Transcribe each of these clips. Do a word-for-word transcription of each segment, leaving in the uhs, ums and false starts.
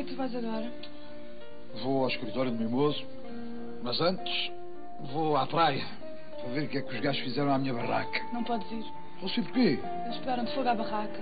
é que tu vais agora? Vou ao escritório do Mimoso, mas antes vou à praia para ver o que é que os gajos fizeram à minha barraca. Não podes ir. Não sei porquê. Eles pegaram de fogo à barraca.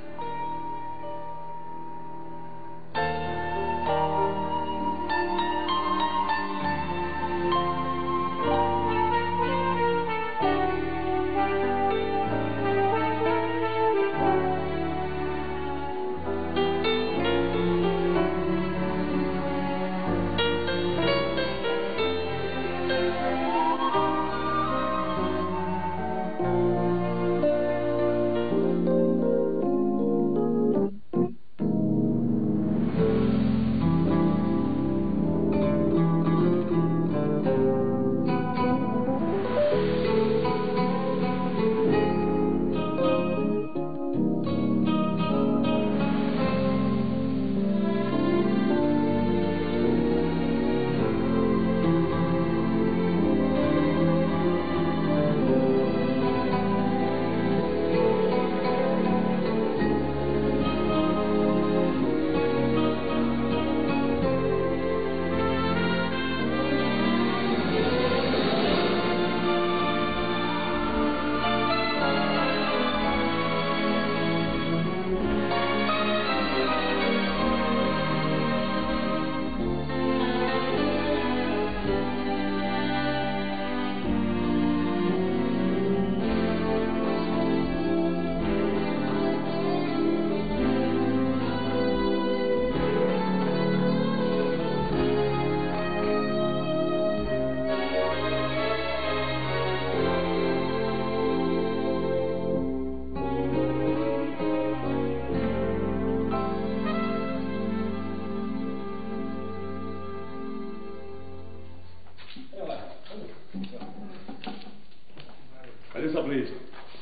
Olha só para isto.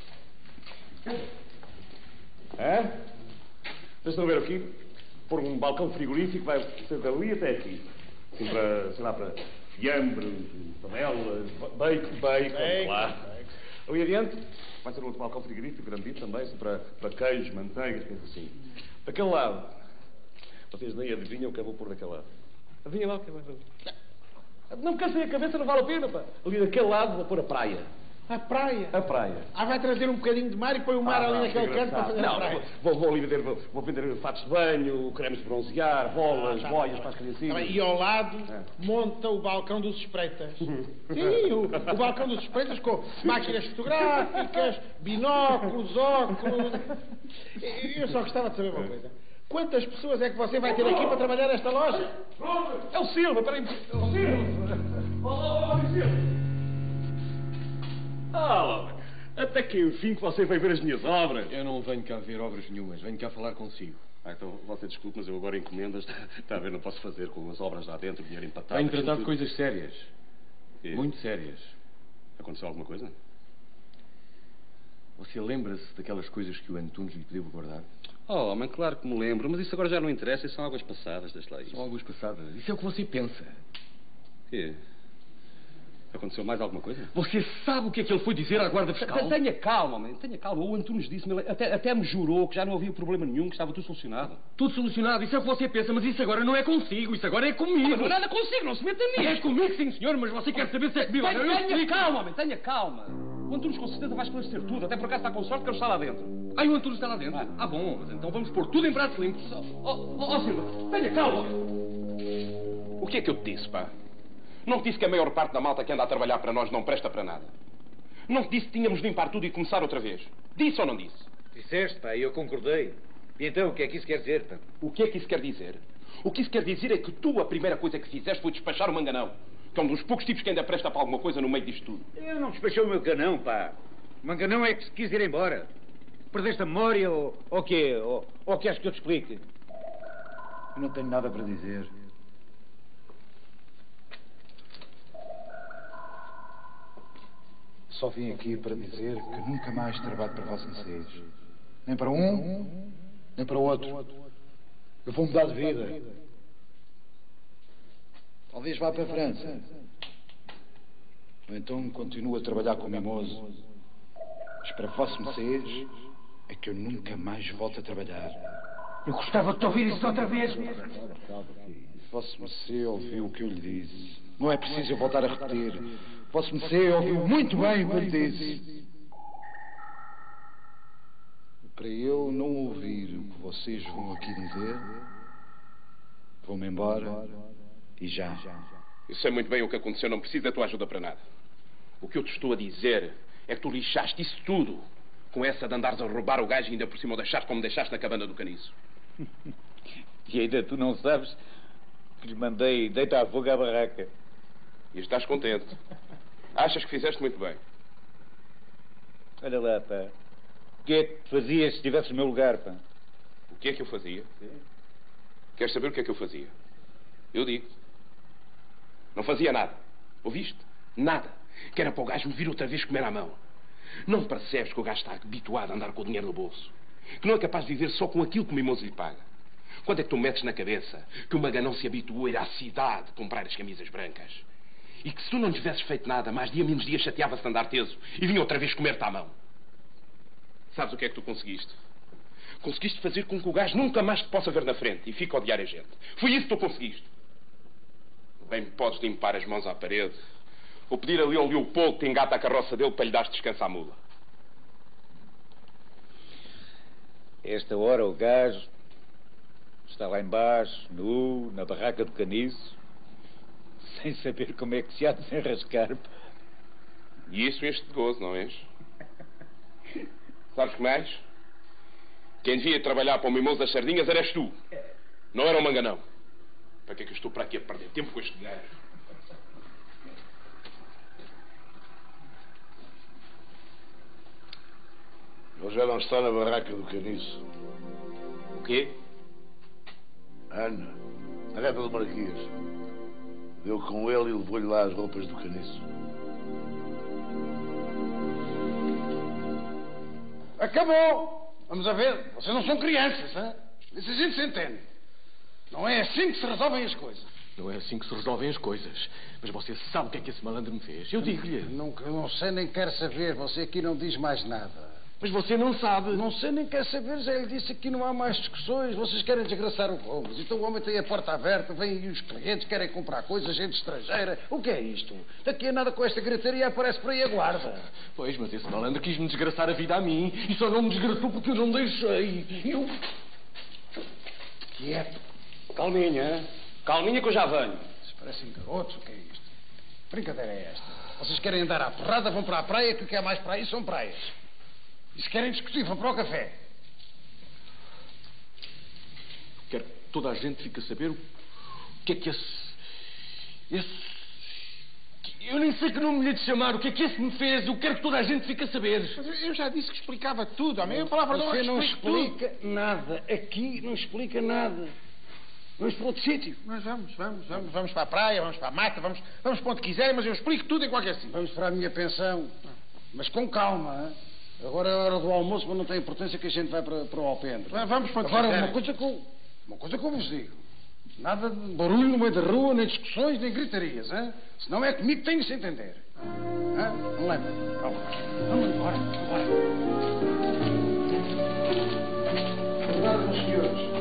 É? Vocês estão a ver aqui? Pôr um balcão frigorífico vai ser dali até aqui. Assim para, sei lá, para fiambres, panelas, bacon, bacon, claro. Ali adiante vai ser outro balcão frigorífico, grandito também, assim para, para queijos, manteigas, coisas assim. Daquele lado, vocês nem adivinham o que eu vou pôr daquele lado. Adivinha lá o que eu vou pôr. Não me cansei a cabeça, não vale a pena, pá. Ali daquele lado vou pôr a praia. A praia? A praia. Ah, vai trazer um bocadinho de mar e põe o mar ah, ali não, naquele canto para fazer não, a praia. Vou, vou ali vender, vou, vou vender fatos de banho, cremes de bronzear, bolas, ah, tá, boias para as criancinhas. Tá, e ao lado é. monta o balcão dos espreitas. Sim, o, o balcão dos espreitas com máquinas fotográficas, binóculos, óculos. Eu só gostava de saber uma coisa. Quantas pessoas é que você vai ter aqui para trabalhar nesta loja? É o Silva, peraí. É o Silva. Olá, Silva. Ah, até que enfim que você veio ver as minhas obras. Eu não venho cá ver obras nenhumas, venho cá falar consigo. Ah, então você desculpe, mas eu agora encomendas, está a ver, não posso fazer com as obras lá dentro, dinheiro empatado. Venho tratar de coisas sérias. E? Muito sérias. Aconteceu alguma coisa? Você lembra-se daquelas coisas que o Antunes lhe pediu guardar? Oh, mas claro que me lembro, mas isso agora já não interessa, isso são águas passadas, deixa lá isso. São águas passadas? Isso é o que você pensa. O quê? Aconteceu mais alguma coisa? Você sabe o que é que ele foi dizer à guarda fiscal? Tenha calma, homem, tenha calma. O Antunes disse-me, até, até me jurou que já não havia problema nenhum, que estava tudo solucionado. Tudo solucionado? Isso é o que você pensa, mas isso agora não é consigo, isso agora é comigo. Mas não é nada consigo, não se meta nisso. É comigo, sim, senhor, mas você quer saber se é comigo. Tenha, tenha, tenha calma, homem, tenha calma. O Antunes com certeza vai esclarecer tudo, até por acaso está com sorte que ele está lá dentro. Ah, o Antunes está lá dentro? Ah, ah bom, mas então vamos pôr tudo em pratos limpos. Ó, oh, oh, oh, Silva, tenha calma. O que é que eu te disse, pá? Não te disse que a maior parte da malta que anda a trabalhar para nós não presta para nada? Não te disse que tínhamos de limpar tudo e começar outra vez? Disse ou não disse? Disseste, pá, e eu concordei. E então, o que é que isso quer dizer, pá? O que é que isso quer dizer? O que isso quer dizer é que tu, a primeira coisa que fizeste foi despachar o Manganão, que é um dos poucos tipos que ainda presta para alguma coisa no meio disto tudo. Eu não despachei o meu canão, pá. O Manganão é que se quis ir embora. Perdeste a memória ou o quê? Ou, ou queres que eu te explique? Eu não tenho nada para dizer. Só vim aqui para dizer que nunca mais trabalho para vocês. Nem para um, nem para o outro. Eu vou mudar de vida. Talvez vá para a França. Ou então continuo a trabalhar com o Mimoso. Mas para vocês é que eu nunca mais volto a trabalhar. Eu gostava de te ouvir isso outra vez. Vosso Mercê ouviu o que eu lhe disse. Não é preciso eu voltar a repetir. Vosso Mercê ouviu muito bem o que eu lhe disse. Para eu não ouvir o que vocês vão aqui dizer, vou-me embora e já. Eu sei muito bem o que aconteceu, não preciso da tua ajuda para nada. O que eu te estou a dizer é que tu lixaste isso tudo com essa de andares a roubar o gajo e ainda por cima o deixaste como deixaste na cabana do caniço. E ainda tu não sabes que lhe mandei deitar fogo à barraca. E estás contente. Achas que fizeste muito bem. Olha lá, pá. O que é que tu fazias se estivesse no meu lugar, pá? O que é que eu fazia? Sim. Queres saber o que é que eu fazia? Eu digo. Não fazia nada. Ouviste? Nada. Que era para o gajo me vir outra vez comer à mão. Não percebes que o gajo está habituado a andar com o dinheiro no bolso? Que não é capaz de viver só com aquilo que o mimoso lhe paga? Quando é que tu metes na cabeça que o Maganão se habituou a ir à cidade comprar as camisas brancas? E que se tu não tivesses feito nada, mais dia menos dia chateava-se de andar teso e vinha outra vez comer-te à mão? Sabes o que é que tu conseguiste? Conseguiste fazer com que o gajo nunca mais te possa ver na frente e fique a odiar a gente. Foi isso que tu conseguiste. Bem, podes limpar as mãos à parede ou pedir ali ao Leopoldo que te engata a carroça dele para lhe dar descanso à mula. Esta hora o gajo está lá embaixo, nu, na barraca do caniço, sem saber como é que se há de desenrascar. E isso enche de gozo, não és? Sabes que mais? Quem devia trabalhar para o mimoso das sardinhas eras tu. Não era o Manganão. Para que é que eu estou para aqui a perder tempo com este gajo? Ele já não está na barraca do caniço. O quê? Ana, a gata do Marquês, deu com ele e levou-lhe lá as roupas do caniço. Acabou! Vamos a ver, vocês não são crianças, hein? Isso a gente se entende. Não é assim que se resolvem as coisas. Não é assim que se resolvem as coisas. Mas você sabe o que é que esse malandro me fez. Eu digo-lhe. Não, não sei nem quero saber. Você aqui não diz mais nada. Mas você não sabe. Não sei nem quero saber. Já lhe disse que não há mais discussões. Vocês querem desgraçar o Gomes. Então o homem tem a porta aberta, vêm aí os clientes, querem comprar coisas, gente estrangeira. O que é isto? Daqui a nada com esta gritaria aparece por aí a guarda. Pois, mas esse malandro quis-me desgraçar a vida a mim e só não me desgraçou porque eu não deixei. Eu... Quieto. Calminha, calminha que eu já venho. Vocês parecem garotos. O que é isto? Brincadeira é esta? Vocês querem andar à porrada, vão para a praia, que o que é mais para aí são praias. E se querem discutir, vão para o café. Quero que toda a gente fique a saber o que é que esse... Esse... Eu nem sei que nome lhe de chamar. O que é que esse me fez? Eu quero que toda a gente fique a saber. Mas eu já disse que explicava tudo. A minha palavra não Você não explica explica nada. Aqui não explica nada. Vamos para outro sítio. Nós vamos, vamos, vamos. Vamos para a praia, vamos para a mata, vamos, vamos para onde quiserem, mas eu explico tudo em qualquer sítio. Vamos para a minha pensão. Mas com calma, hein? Agora é a hora do almoço, mas não tem importância que a gente vai para, para o alpendre. Vamos para onde Agora, quiserem. uma coisa, que eu, uma coisa que eu vos digo. Nada de barulho no meio da rua, nem discussões, nem gritarias, hein? Senão é comigo que tem de se entender. Hein? Não lembra? Vamos. Vamos embora, embora. Obrigado, meus senhores.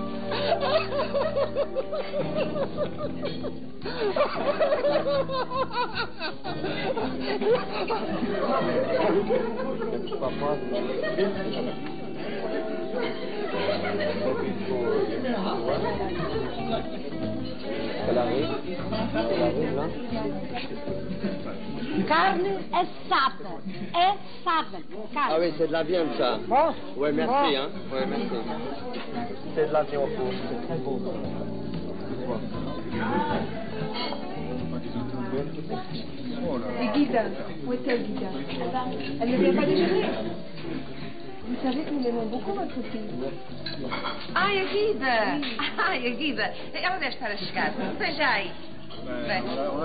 Carne assada. Assada. Carne. Ah oui, c'est de la viande, ça. Bon. Ouais, merci, Bon. hein. Ouais, merci. C'est de la viande rouge, c'est très beau. Et Guida, où est-elle, Guida? Elle ne vient pas déjeuner. Vous savez que nous l'aimons beaucoup, votre fille. Ai, a Guida! Ai, a Guida! Ela deve estar a chegar. Vem já aí. Vem.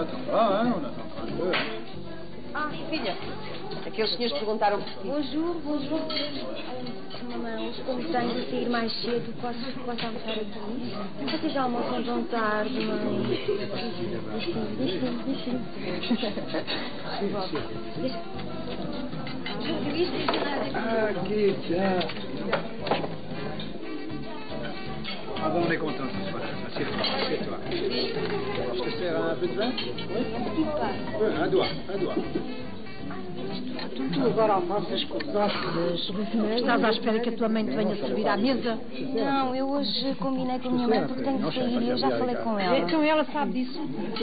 Ah, filha. Aqueles senhores perguntaram por ti. Bonjour, bonjour. Mamãe, os convidados a sair mais cedo. Posso, posso almoçar aqui? Vocês já almoçam tão tarde, mãe. Deixa-me, deixa-me, deixa-me. Volta. Deixa. Ah, que já. on est content ce soir. Assieds-toi, assieds-toi. Alors, je te sers un peu de vin? Oui? Un doigt, un doigt. Tu agora almoças com doces, estás à espera que a tua mãe te venha servir à mesa? Não, eu hoje combinei com a minha mãe porque tenho que sair e eu já falei com ela. Então ela sabe disso?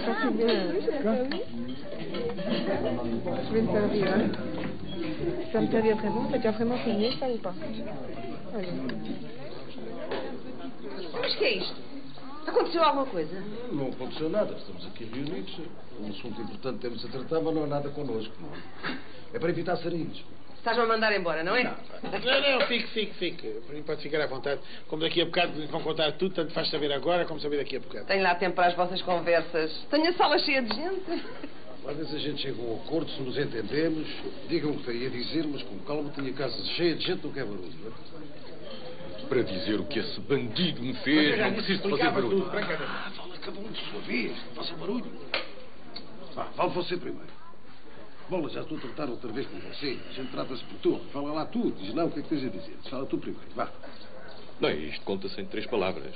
Je vais me servir, hein. Tu vas me servir vraiment? T'as déjà vraiment fini ça ou pas? Allez. Mas que é isto? Aconteceu alguma coisa? Não aconteceu nada. Estamos aqui reunidos. Um assunto importante temos a tratar, mas não é nada connosco. Não. É para evitar sarilhos. Estás-me a mandar embora, não é? Não, Não, não, fique, fique, fique. Por mim pode ficar à vontade. Como daqui a bocado lhe vão contar tudo, tanto faz saber agora como saber daqui a bocado. Tenho lá tempo para as vossas conversas. Tenho a sala cheia de gente. Às vezes a gente chega a um acordo, se nos entendemos, digam o que têm a dizer, mas com calma, tenho a casa cheia de gente, não quer barulho. Não é? Para dizer o que esse bandido me fez, não preciso de fazer barulho. Tudo, ah, fala cada um de sua vez, não faça barulho. Vá, fale você primeiro. Bola, já estou a tratar outra vez com você. A gente trata-se por tu. Fala lá tu, diz lá o que é que tens a dizer. Fala tu primeiro, vá. Não, isto conta-se em três palavras.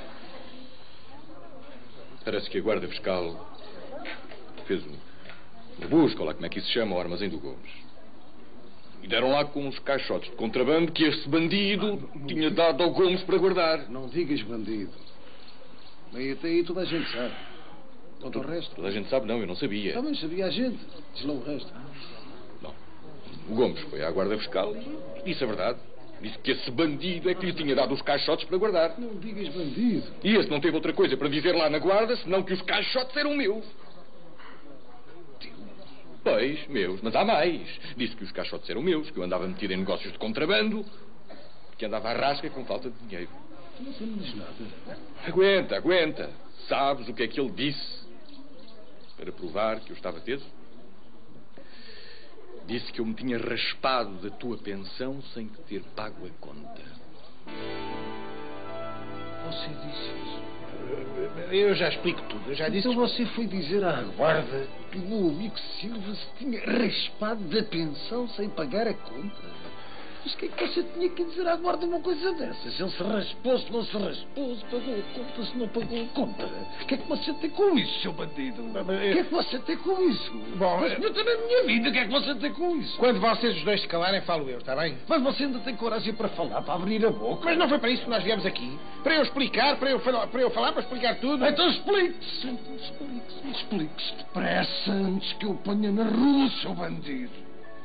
Parece que a guarda fiscal fez um, um busca, lá como é que isso se chama, ao armazém do Gomes. E deram lá com uns caixotes de contrabando que este bandido ah, tinha dado ao Gomes para guardar. Não digas bandido. Bem, até aí toda a gente sabe. Quanto ao resto? Toda a gente sabe, não, eu não sabia. Também sabia a gente. Diz lá o resto. Não. O Gomes foi à guarda fiscal e disse a verdade. Disse que esse bandido é que lhe tinha dado os caixotes para guardar. Não digas bandido. E esse não teve outra coisa para dizer lá na guarda, senão que os caixotes eram meus. Pois, meus, mas há mais. Disse que os caixotes eram meus, que eu andava metido em negócios de contrabando, que andava à rasca com falta de dinheiro. Tu não sabes nada. Aguenta, aguenta. Sabes o que é que ele disse para provar que eu estava teso? Disse que eu me tinha raspado da tua pensão sem te ter pago a conta. Você disse isso? Eu já explico tudo, eu já disse... Então você foi dizer à guarda que o meu amigo Silva se tinha raspado da pensão sem pagar a conta? Mas o que é que você tinha que dizer à guarda uma coisa dessas? Ele se raspou, se não se raspou, se pagou a conta, se não pagou a conta. O que é que você tem com isso, seu bandido? O que é que você tem com isso? Bom, mas meter na minha vida, o que é que você tem com isso? Quando vocês os dois se calarem, falo eu, está bem? Mas você ainda tem coragem para falar, para abrir a boca. Mas não foi para isso que nós viemos aqui. Para eu explicar, para eu, falar, para eu falar, para explicar tudo. Então explique-se, então explique-se, explique-se depressa antes que eu ponha na rua, seu bandido.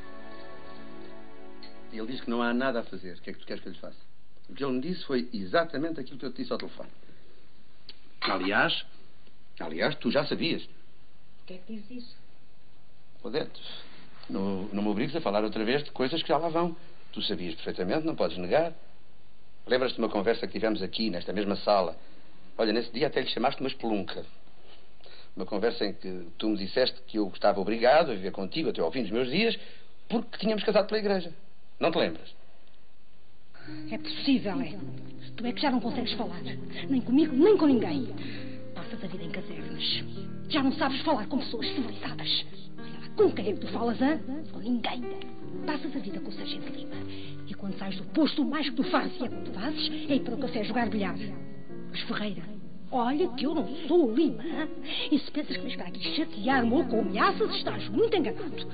Ele diz que não há nada a fazer. O que é que tu queres que eu lhe faça? O que ele me disse foi exatamente aquilo que eu te disse ao telefone. Aliás, aliás, tu já sabias. O que é que diz isso? Odete, não, não me obrigues a falar outra vez de coisas que já lá vão. Tu sabias perfeitamente, não podes negar. Lembras-te de uma conversa que tivemos aqui, nesta mesma sala? Olha, nesse dia até lhe chamaste uma espelunca. Uma conversa em que tu me disseste que eu estava obrigado a viver contigo até ao fim dos meus dias porque tínhamos casado pela igreja. Não te lembras? É possível, é. Tu é que já não consegues falar. Nem comigo, nem com ninguém. Passas a vida em casernas. Já não sabes falar com pessoas civilizadas. Olha lá, com quem é que tu falas, hã? Com ninguém. Passas a vida com o Sargento Lima. E quando sais do posto, o mais que tu fazes, e é que tu fazes, é ir para o café jogar bilhar. Mas Ferreira, olha que eu não sou o Lima, hã? E se pensas que vais para aqui chatear-me ou com ameaças, estás muito enganado.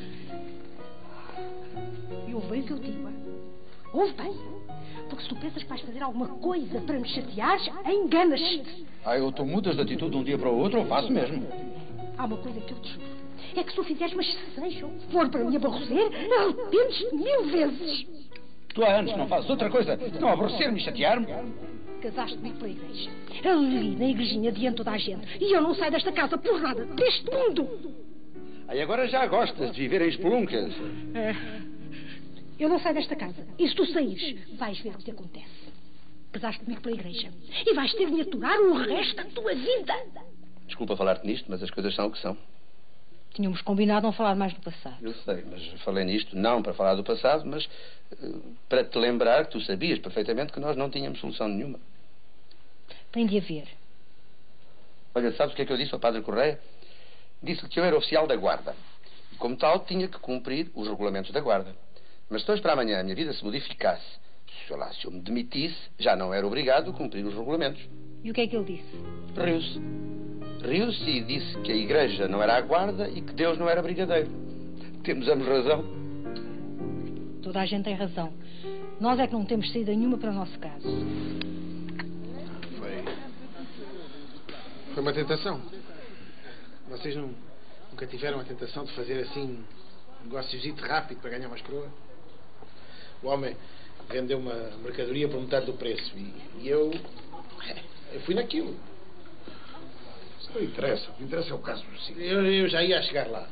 E ouve bem o que eu digo, hein? Ouve bem. Porque se tu pensas que vais fazer alguma coisa para me chateares, enganas-te. Ah, eu tu mudas de atitude de um dia para o outro, eu faço mesmo. Há uma coisa que eu te juro. É que se tu fizeres, mas seja o que for para me aborrecer, arrependes-te mil vezes. Tu há anos não fazes outra coisa que não aborrecer-me e chatear-me. Casaste comigo pela igreja. Ali na igrejinha diante de toda a gente. E eu não saio desta casa por nada, deste mundo. Aí agora já gostas de viver em espeluncas. É. Eu não saio desta casa. E se tu saíres, vais ver o que te acontece. Casaste comigo pela igreja. E vais ter de me aturar o resto da tua vida. Desculpa falar-te nisto, mas as coisas são o que são. Tínhamos combinado não falar mais do passado. Eu sei, mas falei nisto não para falar do passado, mas uh, para te lembrar que tu sabias perfeitamente que nós não tínhamos solução nenhuma. Tem de haver. Olha, sabes o que é que eu disse ao Padre Correia? Disse-lhe que eu era oficial da guarda. E como tal, tinha que cumprir os regulamentos da guarda. Mas se hoje para amanhã a minha vida se modificasse sei lá, se eu me demitisse, já não era obrigado a cumprir os regulamentos. E o que é que ele disse? Riu-se. Riu-se e disse que a igreja não era a guarda e que Deus não era brigadeiro. Temos ambos razão. Toda a gente tem razão. Nós é que não temos saída nenhuma para o nosso caso. Foi... Foi uma tentação. Vocês não, nunca tiveram a tentação de fazer assim um negóciozito rápido para ganhar umas coroas? O homem vendeu uma mercadoria por metade do preço e, e eu... eu fui naquilo. Isso não interessa. O que interessa é o caso do Cid. Eu, eu já ia chegar lá.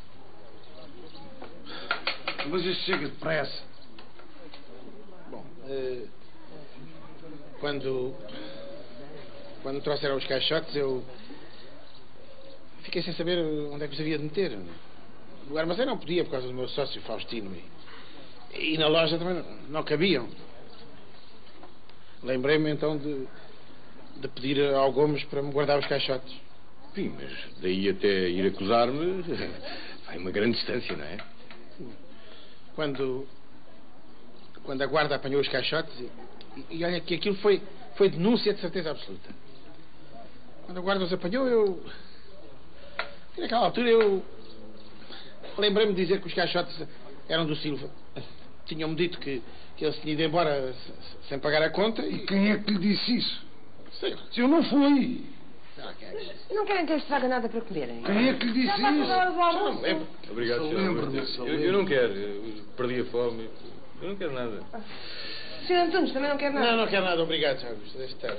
Mas isso chega depressa. Bom, uh, quando... Quando trouxeram os caixotes, eu... fiquei sem saber onde é que os havia de meter. O armazém não podia por causa do meu sócio Faustino. E, e na loja também não, não cabiam. Lembrei-me então de, de pedir ao Gomes para me guardar os caixotes. Sim, mas daí até ir acusar-me vai uma grande distância, não é? Quando, quando a guarda apanhou os caixotes, e, e, e olha que aquilo foi, foi denúncia de certeza absoluta. Quando a guarda os apanhou, eu... E naquela altura eu... lembrei-me de dizer que os caixotes eram do Silva. Tinham-me dito que, que ele se tinha ido embora sem pagar a conta e... E quem é que lhe disse isso? Sei. Se eu não fui. Não querem que eu estrague nada para comerem? Quem é que lhe disse isso? Não lembro. Obrigado, Só senhor. lembro-me, Eu, só eu, eu não quero. Eu perdi a fome. Eu não quero nada. senhor Antunes também não quer nada? Não, não quero nada. Obrigado, senhor Augusto. Deixa estar.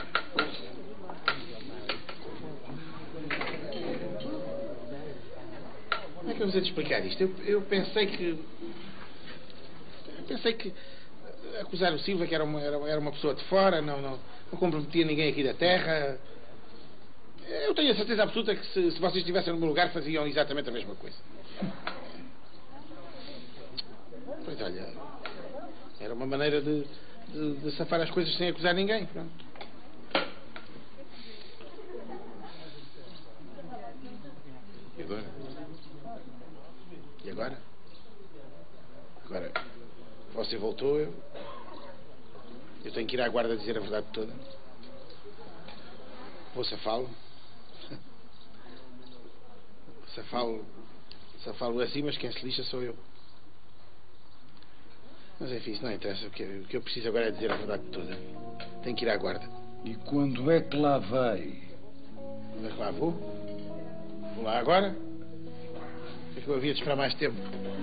Como é que eu vos hei de explicar isto? Eu, eu pensei que... Eu pensei que acusar o Silva, que era uma, era, era uma pessoa de fora, não, não, não comprometia ninguém aqui da terra. Eu tenho a certeza absoluta que se, se vocês estivessem no meu lugar faziam exatamente a mesma coisa. Pois olha, era uma maneira de, de, de safar as coisas sem acusar ninguém. Pronto. E agora? E agora? Agora, você voltou, eu... Eu tenho que ir à guarda dizer a verdade toda. Vou safá-lo. Safá-lo... Safá-lo assim, mas quem se lixa sou eu. Mas enfim, isso não interessa. O que, o que eu preciso agora é dizer a verdade toda. Tenho que ir à guarda. E quando é que lá vai? Quando é que lá vou? Vou lá agora? É que eu havia de esperar mais tempo.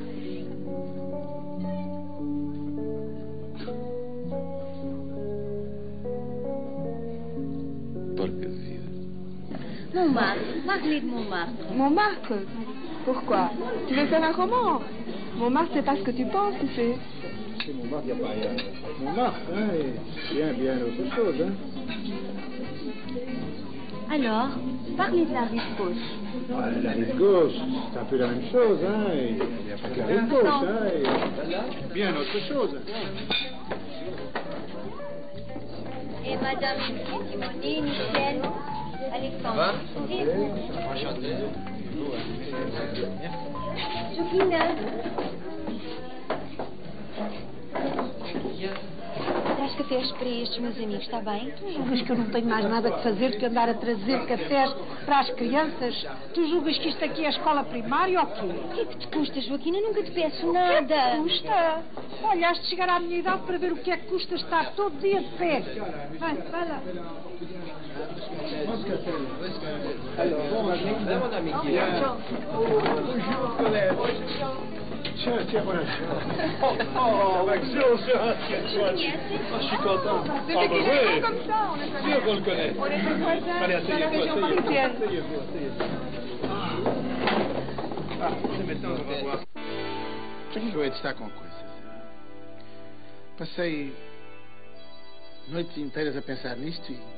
Porca de vida. Montmartre, l'avenue de Montmartre. Montmartre? Pourquoi? Tu veux faire un roman? Montmartre, c'est pas ce que tu penses, tu sais. C'est Montmartre, il n'y a pas rien. Montmartre, hein, et bien, bien autre chose, hein. Alors, parlez de la rive gauche. Ah, la rive gauche, c'est un peu la même chose, hein, et il n'y a pas que la rive gauche, hein, et bien autre chose. Et Madame Simoni, Michel, Alexandre. Enchanté. Joquina. Traz cafés para estes meus amigos, está bem? Tu julgas que eu não tenho mais nada que fazer que andar a trazer cafés para as crianças? Tu julgas que isto aqui é a escola primária ou quê? O que é que te custa, Joaquina? Eu nunca te peço O nada. que é que custa? Olha, has de chegar à minha idade para ver o que é que custa estar todo dia de pé. Vai, vai lá. Tiens, tiens, voilà. Oh, oh, Maxio, ça, tiens, je suis content. Ah, bah oui. Comme ça, on est Sûr qu'on le connaît. On était voisins Allez, dans la région asseyez-vous, parisienne. asseyez-vous, asseyez-vous. Ah, c'est maintenant qu'on va voir. Eu hei de estar com coisas. Passei noites inteiras a pensar nisto e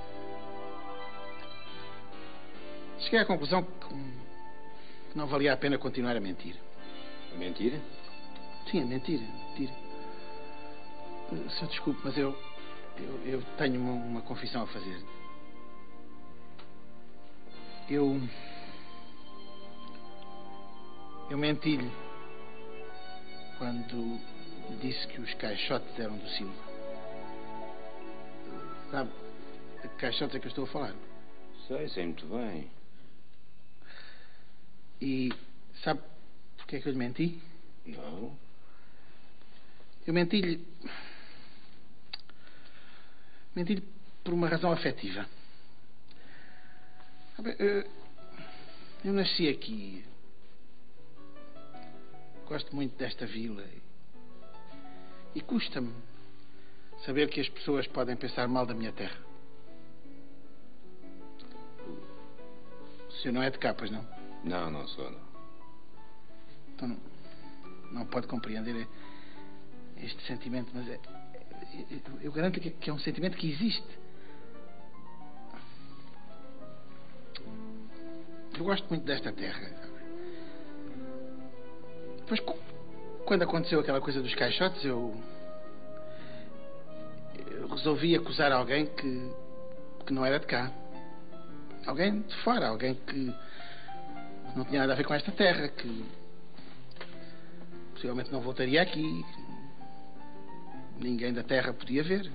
cheguei à conclusão que não valia a pena continuar a mentir. A mentira? Sim, a mentir, a mentir. Senhor, desculpe, mas eu, eu, eu tenho uma, uma confissão a fazer. Eu... Eu menti-lhe quando, disse que os caixotes eram do Silva. Sabe de que caixotes é que eu estou a falar? Sei, sei muito bem. E sabe porque é que eu lhe menti? Não. Eu menti-lhe... Menti-lhe por uma razão afetiva. Sabe, eu, eu nasci aqui. Gosto muito desta vila. E custa-me saber que as pessoas podem pensar mal da minha terra. O senhor não é de capas, não? Não, não sou, não. Então não, não pode compreender este sentimento, mas é, eu, eu garanto-lhe que é um sentimento que existe. Eu gosto muito desta terra. Depois, quando aconteceu aquela coisa dos caixotes, eu, eu resolvi acusar alguém que, que não era de cá. Alguém de fora, alguém que não tinha nada a ver com esta terra, que possivelmente não voltaria aqui. Ninguém da terra podia ver.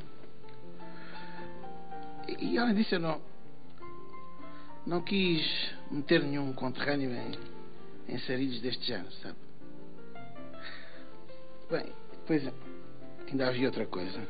E, e além disso, eu não, não quis meter nenhum conterrâneo em, em sarilhos deste género, sabe? Bem, depois ainda havia outra coisa.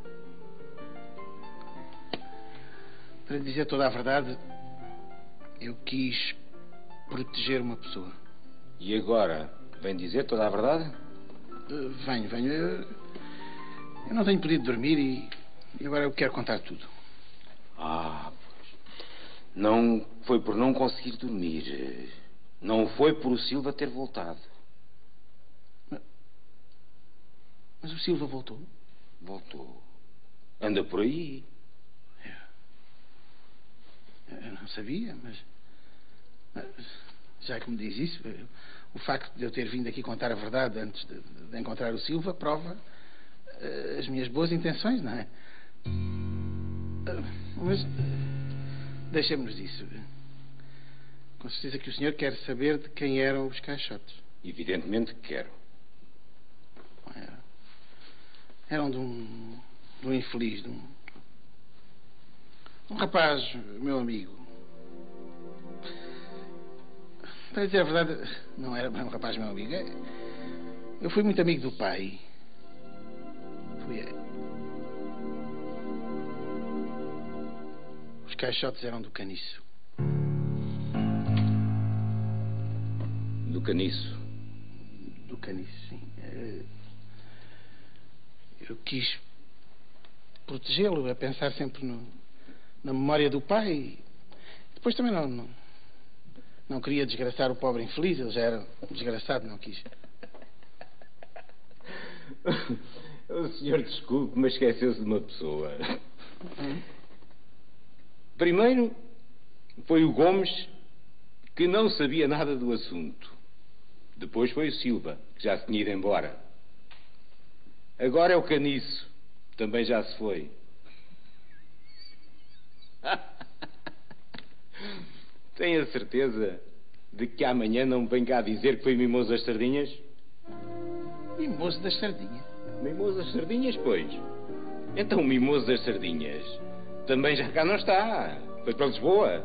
Para lhe dizer toda a verdade, eu quis proteger uma pessoa. E agora? Vem dizer toda a verdade? Uh, venho, venho. Eu, eu não tenho podido dormir e, e agora eu quero contar tudo. Ah, pois. Não foi por não conseguir dormir. Não foi por o Silva ter voltado. Mas, mas o Silva voltou? Voltou. Anda por aí. Eu, eu não sabia, mas... Já que me diz isso, o facto de eu ter vindo aqui contar a verdade antes de, de encontrar o Silva prova uh, as minhas boas intenções, não é? Uh, mas uh, deixemos disso. Com certeza que o senhor quer saber de quem eram os caixotes. Evidentemente que quero. Era, eram de um, de um infeliz, de um, um rapaz, meu amigo. Para dizer a verdade, não era um rapaz meu amigo. Eu fui muito amigo do pai. Fui. Os caixotes eram do Caniço. Do Caniço? Do Caniço, sim. Eu quis protegê-lo, a pensar sempre no, na memória do pai. Depois também não... não Não queria desgraçar o pobre infeliz, ele já era desgraçado, não quis. O senhor desculpe, mas esqueceu-se de uma pessoa. Hum? Primeiro foi o Gomes, que não sabia nada do assunto. Depois foi o Silva, que já se tinha ido embora. Agora é o Caniço, também já se foi. Tenho a certeza de que amanhã não me vem cá dizer que foi Mimoso das Sardinhas? Mimoso das Sardinhas? Mimoso das Sardinhas, pois. Então o Mimoso das Sardinhas também já cá não está. Foi para Lisboa.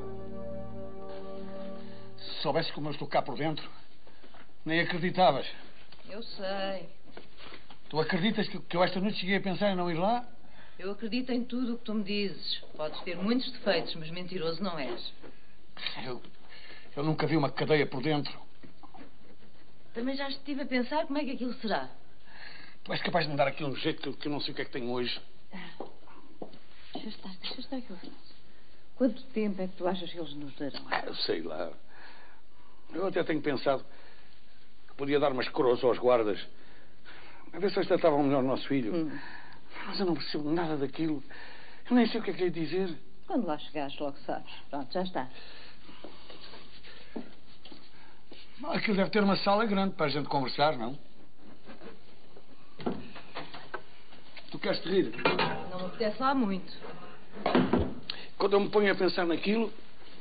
Se soubesse como eu estou cá por dentro, nem acreditavas. Eu sei. Tu acreditas que, que eu esta noite cheguei a pensar em não ir lá? Eu acredito em tudo o que tu me dizes. Podes ter muitos defeitos, mas mentiroso não és. Eu, eu nunca vi uma cadeia por dentro. Também já estive a pensar como é que aquilo será. Tu és capaz de me dar aqui um jeito que eu, que eu não sei o que é que tenho hoje. Deixa estar, deixa estar que eu faço. Quanto tempo é que tu achas que eles nos darão? Ah, eu sei lá. Eu até tenho pensado que podia dar umas coroas aos guardas. A ver se eles tratavam melhor o nosso filho. Hum. Mas eu não percebo nada daquilo. Eu nem sei o que é que lhe dizer. Quando lá chegares, logo sabes. Pronto, já está. Aquilo deve ter uma sala grande para a gente conversar, não? Tu queres te rir? Não me apetece lá muito. Quando eu me ponho a pensar naquilo,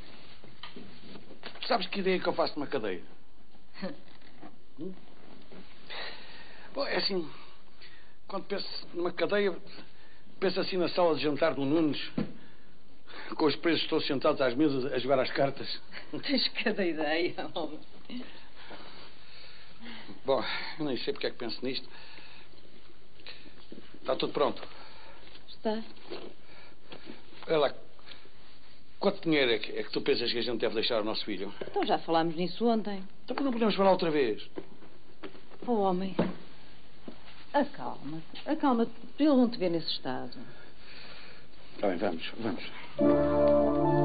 sabes que ideia que eu faço de uma cadeia? hum? Bom, é assim, quando penso numa cadeia, penso assim na sala de jantar do Nunes, com os presos todos sentados às mesas a jogar às cartas. Tens cada ideia, homem. Bom, eu nem sei porque é que penso nisto. Está tudo pronto. Está. Olha lá, quanto dinheiro é que, é que tu pensas que a gente deve deixar ao nosso filho? Então já falámos nisso ontem. Então que não podemos falar outra vez? Oh, homem, acalma-te, acalma-te, para ele não te ver nesse estado. Está bem, vamos, vamos.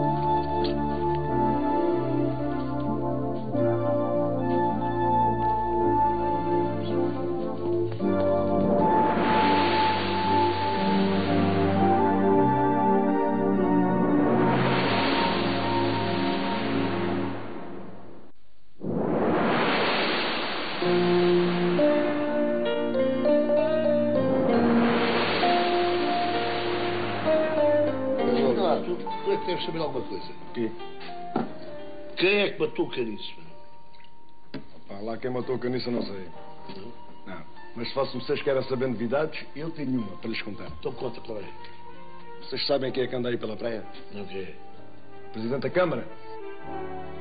Deves saber alguma coisa. Quê? Quem é que matou o Caniço? Pá, lá quem matou o Caniço eu não sei. Não. Mas se fossem vocês que eram sabendo novidades, eu tenho uma para lhes contar. Então conta qual é. Vocês sabem quem é que anda aí pela praia? Não, quem é? Presidente da Câmara.